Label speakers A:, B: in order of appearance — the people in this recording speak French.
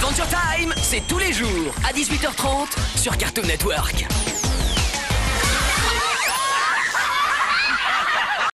A: Adventure Time, c'est tous les jours à 18h30 sur Cartoon Network.